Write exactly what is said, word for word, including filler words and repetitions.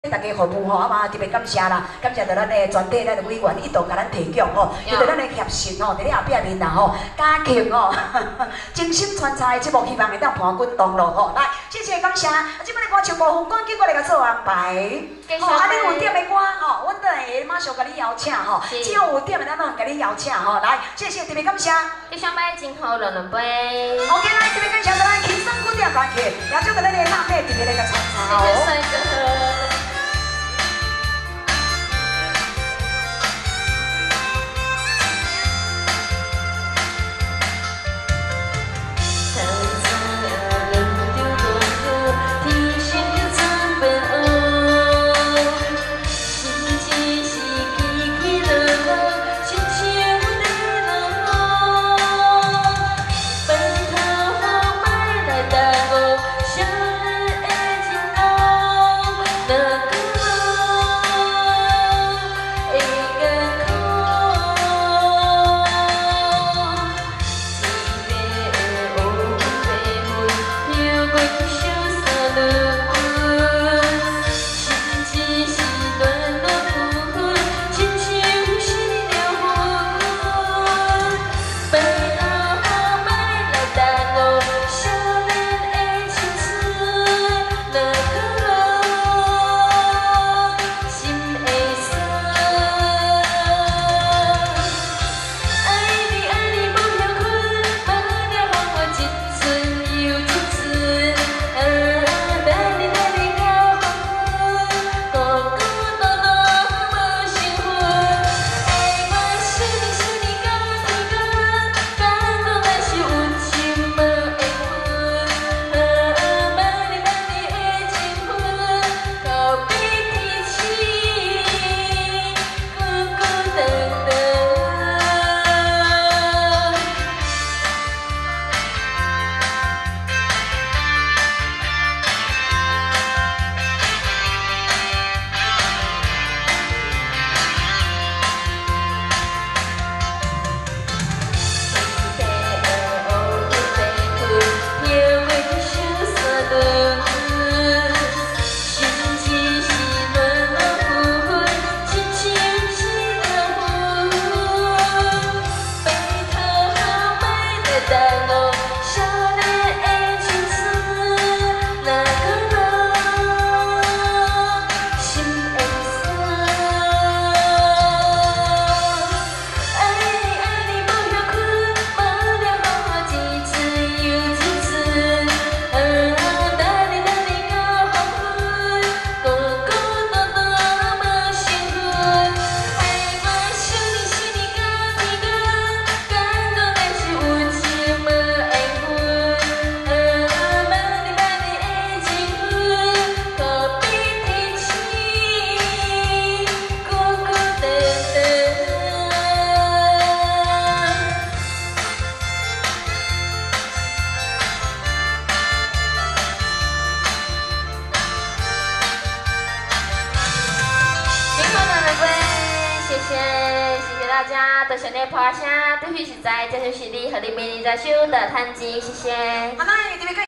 大家服务吼，啊嘛特别感谢啦，感谢到咱的全体咱的委员一同甲咱提供吼，就着咱的协信吼，伫咧后壁面啦吼，加强吼，精心穿插的节目，希望会当盘滚同路吼。来，谢谢感谢，即摆的歌唱部分，赶紧过来甲做安排。吼，啊，恁有点的歌吼，阮等下马上甲你邀请吼，只要有点的咱拢甲你邀请吼。来，谢谢特别感谢。 你想买真好两两杯。 OK， 来特别感谢到咱轻松古典歌曲，也祝到咱的辣妹特别来个穿插哦。 帅哥。 大家多想点拍声，对许实在，这就是你和你美丽在手的弹琴，谢谢。